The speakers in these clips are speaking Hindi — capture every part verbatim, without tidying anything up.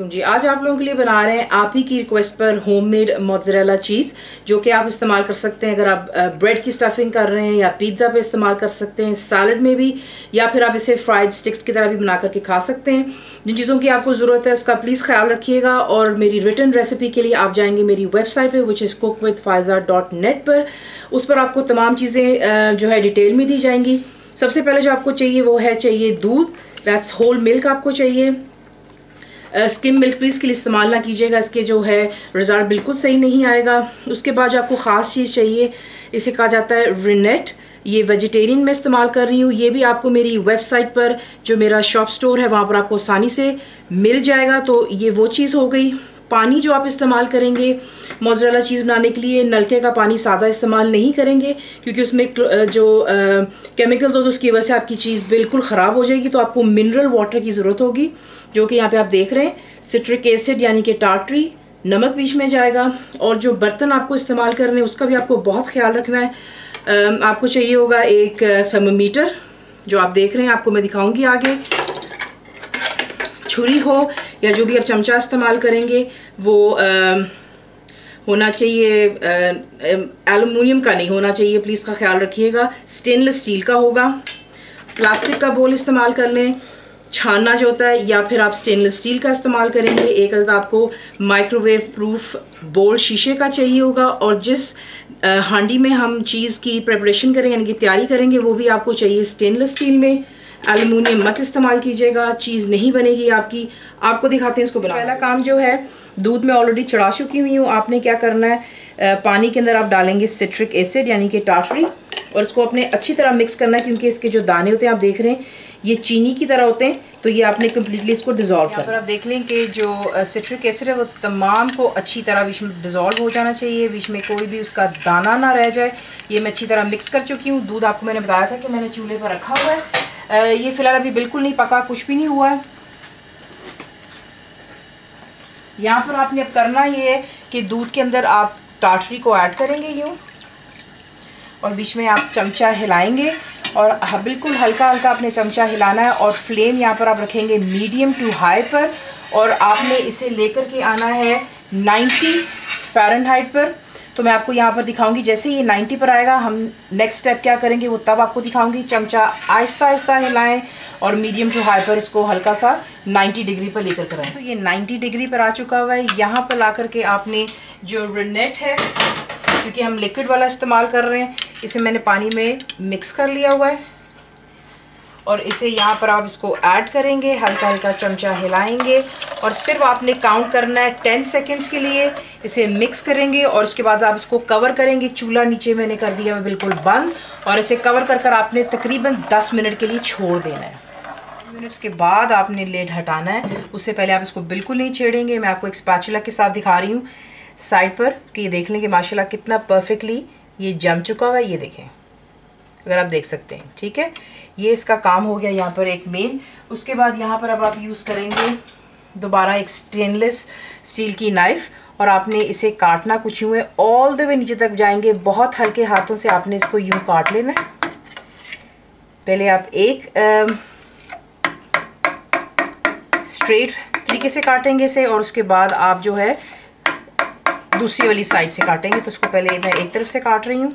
जी, आज आप लोगों के लिए बना रहे हैं आप ही की रिक्वेस्ट पर होममेड मोज़रेला चीज़, जो कि आप इस्तेमाल कर सकते हैं अगर आप ब्रेड की स्टफिंग कर रहे हैं या पिज़्ज़ा पे इस्तेमाल कर सकते हैं, सैलड में भी, या फिर आप इसे फ्राइड स्टिक्स की तरह भी बना करके खा सकते हैं। जिन चीज़ों की आपको ज़रूरत है उसका प्लीज़ ख्याल रखिएगा। और मेरी रिटन रेसिपी के लिए आप जाएंगे मेरी वेबसाइट पे which is cook with Faiza dot net पर। उस पर आपको तमाम चीज़ें जो है डिटेल में दी जाएंगी। सबसे पहले जो आपको चाहिए वो है चाहिए दूध, दैट्स होल मिल्क आपको चाहिए। स्किम मिल्क प्लीज़ के लिए इस्तेमाल ना कीजिएगा, इसके जो है रिज़ल्ट बिल्कुल सही नहीं आएगा। उसके बाद जो आपको ख़ास चीज़ चाहिए, इसे कहा जाता है रिनेट, ये वेजिटेरियन में इस्तेमाल कर रही हूँ। ये भी आपको मेरी वेबसाइट पर जो मेरा शॉप स्टोर है वहाँ पर आपको आसानी से मिल जाएगा। तो ये वो चीज़ हो गई। पानी जो आप इस्तेमाल करेंगे मोज़रेला चीज़ बनाने के लिए, नलके का पानी सादा इस्तेमाल नहीं करेंगे क्योंकि उसमें जो केमिकल्स होते हैं उसकी वजह से आपकी चीज़ बिल्कुल ख़राब हो जाएगी। तो आपको मिनरल वाटर की ज़रूरत होगी, जो कि यहाँ पे आप देख रहे हैं। सिट्रिक एसिड यानी कि टार्टरी, नमक बीच में जाएगा। और जो बर्तन आपको इस्तेमाल करने हैं उसका भी आपको बहुत ख्याल रखना है। आ, आपको चाहिए होगा एक थर्मोमीटर, जो आप देख रहे हैं, आपको मैं दिखाऊंगी आगे। छुरी हो या जो भी आप चमचा इस्तेमाल करेंगे वो आ, होना चाहिए, एल्युमिनियम का नहीं होना चाहिए, प्लीज़ का ख्याल रखिएगा। स्टेनलेस स्टील का होगा। प्लास्टिक का बोल इस्तेमाल कर लें, छानना जो होता है, या फिर आप स्टेनलेस स्टील का इस्तेमाल करेंगे। एक अदद आपको माइक्रोवेव प्रूफ बोल शीशे का चाहिए होगा। और जिस हांडी में हम चीज़ की प्रिपरेशन करेंगे यानी कि तैयारी करेंगे वो भी आपको चाहिए स्टेनलेस स्टील में। एल्युमिनियम मत इस्तेमाल कीजिएगा, चीज़ नहीं बनेगी आपकी। आपको दिखाते हैं इसको बना। पहला काम जो है, दूध में ऑलरेडी चढ़ा चुकी हुई हूँ। आपने क्या करना है, पानी के अंदर आप डालेंगे सिट्रिक एसिड यानी कि टार्टरी, और इसको अपने अच्छी तरह मिक्स करना है क्योंकि इसके जो दाने होते हैं आप देख रहे हैं ये चीनी की तरह होते हैं। तो ये आपने कम्प्लीटली इसको डिज़ोल्व करना है। आप देख लें कि जो सिट्रिक एसिड है वो तमाम को अच्छी तरह बीच में डिज़ोल्व हो जाना चाहिए, बीच में कोई भी उसका दाना ना रह जाए। ये मैं अच्छी तरह मिक्स कर चुकी हूँ। दूध आपको मैंने बताया था कि मैंने चूल्हे पर रखा हुआ है। ये फ़िलहाल अभी बिल्कुल नहीं पका, कुछ भी नहीं हुआ है। यहाँ पर आपने अब करना ये है कि दूध के अंदर आप टार्टरी को ऐड करेंगे यूँ, और बीच में आप चमचा हिलाएंगे, और बिल्कुल हल्का हल्का अपने चमचा हिलाना है। और फ्लेम यहाँ पर आप रखेंगे मीडियम टू हाई पर, और आपने इसे लेकर के आना है नब्बे फ़ारेनहाइट पर। तो मैं आपको यहाँ पर दिखाऊंगी, जैसे ये नब्बे पर आएगा हम नेक्स्ट स्टेप क्या करेंगे वो तब आपको दिखाऊंगी। चमचा आहिस्ता आहिस्ता हिलाएं और मीडियम टू हाई पर इसको हल्का सा नब्बे डिग्री पर लेकर कराएं। तो ये नब्बे डिग्री पर आ चुका हुआ है। यहाँ पर ला करके आपने जो रिनेट है, क्योंकि हम लिक्विड वाला इस्तेमाल कर रहे हैं, इसे मैंने पानी में मिक्स कर लिया हुआ है, और इसे यहाँ पर आप इसको ऐड करेंगे, हल्का हल्का चमचा हिलाएंगे, और सिर्फ आपने काउंट करना है टेन सेकेंड्स के लिए। इसे मिक्स करेंगे और उसके बाद आप इसको कवर करेंगे। चूल्हा नीचे मैंने कर दिया है बिल्कुल बंद, और इसे कवर कर कर आपने तकरीबन दस मिनट के लिए छोड़ देना है। मिनट्स के बाद आपने लेड हटाना है। उससे पहले आप इसको बिल्कुल नहीं छेड़ेंगे। मैं आपको एक स्पैचुला के साथ दिखा रही हूँ साइड पर कि ये देख लें कि माशाल्लाह कितना परफेक्टली ये जम चुका हुआ है। ये देखें, अगर आप देख सकते हैं, ठीक है। ये इसका काम हो गया यहाँ पर एक मेन। उसके बाद यहाँ पर अब आप यूज़ करेंगे दोबारा एक स्टेनलेस स्टील की नाइफ़, और आपने इसे काटना कुछ यूँ है, ऑल द वे नीचे तक जाएंगे। बहुत हल्के हाथों से आपने इसको यूँ काट लेना है। पहले आप एक स्ट्रेट तरीके से काटेंगे इसे, और उसके बाद आप जो है दूसरी वाली साइड से काटेंगे। तो उसको पहले मैं एक तरफ से काट रही हूँ।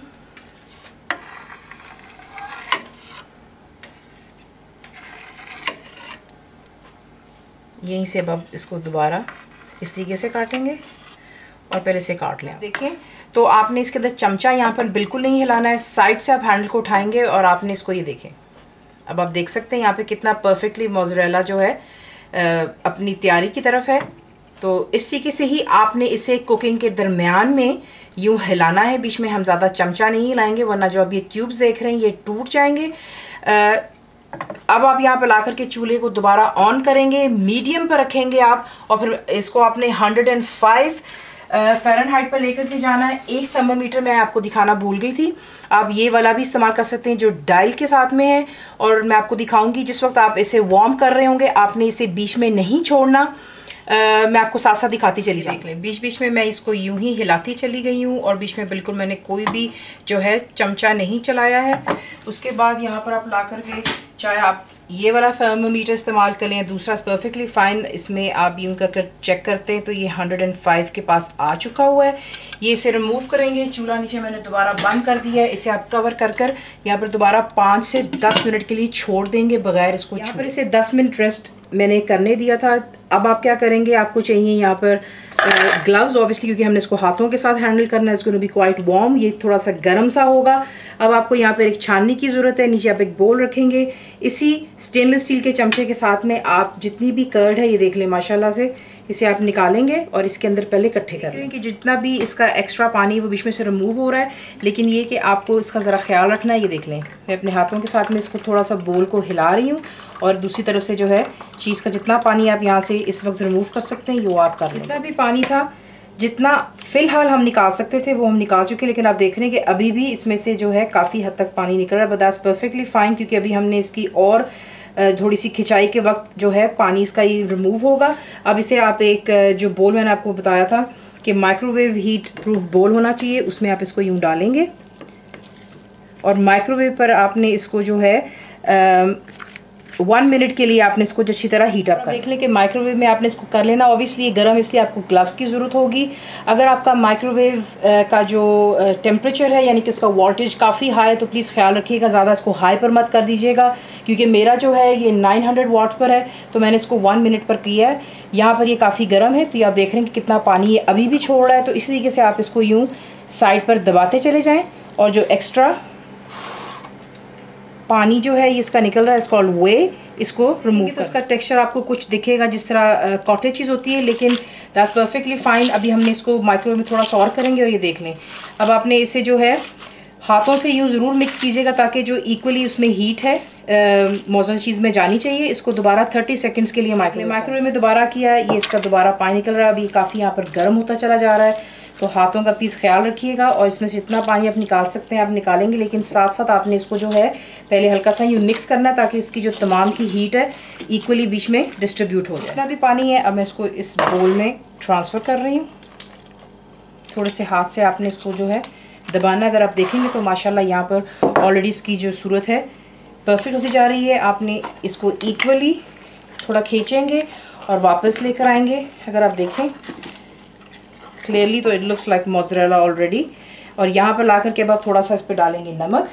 यहीं से अब आप इसको दोबारा इस तरीके से काटेंगे, और पहले से काट लें। देखिए, तो आपने इसके अंदर चमचा यहाँ पर बिल्कुल नहीं हिलाना है। साइड से आप हैंडल को उठाएंगे और आपने इसको, ये देखें, अब आप देख सकते हैं यहाँ पे कितना परफेक्टली मोज़रेला जो है अपनी तैयारी की तरफ है। तो इस तरीके से ही आपने इसे कुकिंग के दरमियान में यूँ हिलाना है। बीच में हम ज़्यादा चमचा नहीं हिलाएंगे, वरना जो अब ये क्यूब्स देख रहे हैं ये टूट जाएंगे। आ, अब आप यहाँ पर ला करके चूल्हे को दोबारा ऑन करेंगे, मीडियम पर रखेंगे आप, और फिर इसको आपने एक सौ पाँच फ़ारेनहाइट पर लेकर के जाना है। एक थर्मामीटर मैं आपको दिखाना भूल गई थी, आप ये वाला भी इस्तेमाल कर सकते हैं जो डायल के साथ में है। और मैं आपको दिखाऊंगी जिस वक्त आप इसे वार्म कर रहे होंगे आपने इसे बीच में नहीं छोड़ना। Uh, मैं आपको साथ साथ दिखाती चली जाऊँ। देख लें, बीच बीच में मैं इसको यूं ही हिलाती चली गई हूँ, और बीच में बिल्कुल मैंने कोई भी जो है चमचा नहीं चलाया है। उसके बाद यहाँ पर आप ला करके, चाहे आप ये वाला थर्मोमीटर इस्तेमाल कर लें, दूसरा परफेक्टली फ़ाइन। इसमें आप यूँ कर कर चेक करते हैं तो ये वन oh फाइव के पास आ चुका हुआ है। ये इसे रिमूव करेंगे। चूल्हा नीचे मैंने दोबारा बंद कर दिया है। इसे आप कवर कर कर यहाँ पर दोबारा पाँच से दस मिनट के लिए छोड़ देंगे बगैर इसको। यहाँ पर इसे दस मिनट रेस्ट मैंने करने दिया था। अब आप क्या करेंगे, आपको चाहिए यहाँ पर ग्लव्स ऑब्वियसली, क्योंकि हमने इसको हाथों के साथ हैंडल करना है। इसको बी क्वाइट वार्म, ये थोड़ा सा गर्म सा होगा। अब आपको यहाँ पर एक छाननी की ज़रूरत है। नीचे आप एक बोल रखेंगे। इसी स्टेनलेस स्टील के चमचे के साथ में आप जितनी भी कर्ड है, ये देख लें माशाल्लाह से, इसे आप निकालेंगे और इसके अंदर पहले इकट्ठे कर लें कि जितना भी इसका एक्स्ट्रा पानी वो बीच में से रिमूव हो रहा है। लेकिन ये कि आपको इसका ज़रा ख्याल रखना है। ये देख लें, मैं अपने हाथों के साथ में इसको थोड़ा सा बोल को हिला रही हूँ और दूसरी तरफ से जो है चीज़ का जितना पानी आप यहाँ से इस वक्त रिमूव कर सकते हैं, ये आप कर लें। जितना भी पानी था, जितना फ़िलहाल हम निकाल सकते थे वो हम निकाल चुके। लेकिन आप देख रहे हैं कि अभी भी इसमें से जो है काफ़ी हद तक पानी निकल रहा है। बट दैट्स परफेक्टली फ़ाइन, क्योंकि अभी हमने इसकी और थोड़ी सी खिंचाई के वक्त जो है पानी इसका ये रिमूव होगा। अब इसे आप एक जो बोल मैंने आपको बताया था कि माइक्रोवेव हीट प्रूफ बोल होना चाहिए, उसमें आप इसको यूँ डालेंगे और माइक्रोवेव पर आपने इसको जो है आ, वन मिनट के लिए आपने इसको अच्छी तरह हीट अप कर देख लें कि माइक्रोवेव में आपने इसको कर लेना। ऑब्वियसली ये गर्म, इसलिए आपको ग्लव्स की ज़रूरत होगी। अगर आपका माइक्रोवेव का जो टेम्परेचर है, यानी कि उसका वोल्टेज काफ़ी हाई है, तो प्लीज़ ख्याल रखिएगा ज़्यादा इसको हाई पर मत कर दीजिएगा, क्योंकि मेरा जो है ये नाइन हंड्रेड वाट्स पर है, तो मैंने इसको वन मिनट पर किया है। यहाँ पर ये काफ़ी गर्म है, तो ये आप देख रहे हैं कि कितना पानी ये अभी भी छोड़ रहा है। तो इस तरीके से आप इसको यूँ साइड पर दबाते चले जाएँ और जो एक्स्ट्रा पानी जो है ये इसका निकल रहा है, इस कॉल्ड वे, इसको रिमूव तो उसका टेक्सचर आपको कुछ दिखेगा जिस तरह कॉटेज चीज़ होती है, लेकिन दैट्स परफेक्टली फ़ाइन। अभी हमने इसको माइक्रोवेव में थोड़ा सा और करेंगे और ये देख लें। अब आपने इसे जो है हाथों से यूँ ज़रूर मिक्स कीजिएगा ताकि जो इक्वली उसमें हीट है मौजूद चीज़ में जानी चाहिए। इसको दोबारा थर्टी सेकेंड्स के लिए माइक्रोवेव माइक्रोवेव में दोबारा किया, ये इसका दोबारा पानी निकल रहा है। अभी काफ़ी यहाँ पर गर्म होता चला जा रहा है, तो हाथों का प्लीज़ ख्याल रखिएगा और इसमें से जितना पानी आप निकाल सकते हैं आप निकालेंगे। लेकिन साथ साथ आपने इसको जो है पहले हल्का सा यूँ मिक्स करना है ताकि इसकी जो तमाम की हीट है इक्वली बीच में डिस्ट्रीब्यूट हो जाए। जितना भी पानी है अब मैं इसको इस बोल में ट्रांसफ़र कर रही हूँ। थोड़े से हाथ से आपने इसको जो है दबाना। अगर आप देखेंगे तो माशाल्लाह यहाँ पर ऑलरेडी इसकी जो सूरत है परफेक्ट होती जा रही है। आपने इसको इक्वली थोड़ा खींचेंगे और वापस लेकर आएंगे। अगर आप देखें क्लियरली तो it looks like mozzarella already. और यहाँ पर ला कर के अब आप थोड़ा सा इस पर डालेंगे नमक,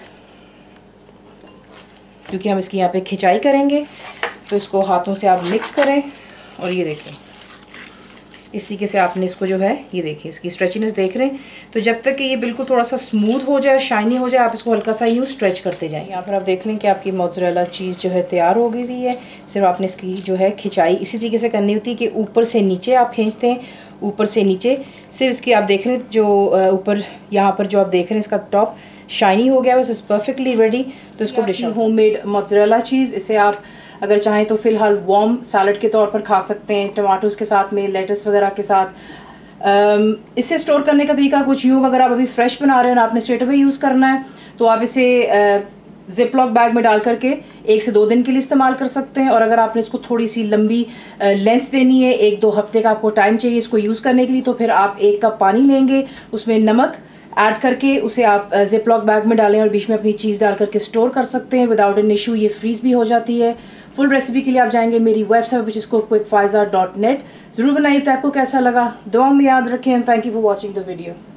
क्योंकि हम इसकी यहाँ पे खिंचाई करेंगे। तो इसको हाथों से आप मिक्स करें और ये देखें इस तरीके से आपने इसको जो है ये देखिए इसकी स्ट्रेचीनेस देख रहे हैं। तो जब तक कि ये बिल्कुल थोड़ा सा स्मूथ हो जाए, शाइनी हो जाए, आप इसको हल्का सा यूँ स्ट्रेच करते जाएं। यहाँ पर आप देख लें कि आपकी मोज़रेला चीज़ जो है तैयार हो गई हुई है। सिर्फ आपने इसकी जो है खिंचाई इसी तरीके से करनी होती है कि ऊपर से नीचे आप खींचते हैं, ऊपर से नीचे। सिर्फ इसकी आप देख रहे हैं जो ऊपर यहाँ पर जो आप देख रहे हैं इसका टॉप शाइनी हो गया, बस इज़ परफेक्टली रेडी। तो इसको डिश होममेड मोज़रेला चीज़, इसे आप अगर चाहें तो फ़िलहाल वार्म सैलड के तौर पर खा सकते हैं, टमाटोज़ के साथ में, लेटस वगैरह के साथ। इसे स्टोर करने का तरीका कुछ यूँ, अगर आप अभी फ्रेश बना रहे हैं और आपने स्ट्रेट अवे यूज़ करना है तो आप इसे जिप लॉक बैग में डाल करके एक से दो दिन के लिए इस्तेमाल कर सकते हैं। और अगर आपने इसको थोड़ी सी लंबी लेंथ देनी है, एक दो हफ्ते का आपको टाइम चाहिए इसको यूज़ करने के लिए, तो फिर आप एक कप पानी लेंगे, उसमें नमक ऐड करके उसे आप जिप लॉक बैग में डालें और बीच में अपनी चीज़ डाल करके स्टोर कर सकते हैं विदाउट एन इशू। ये फ्रीज़ भी हो जाती है। फुल रेसिपी के लिए आप जाएंगे मेरी website which is cook with faiza dot net. ज़रूर बनाइए। तो आपको कैसा लगा दुआ में याद रखें। Thank you for watching the video.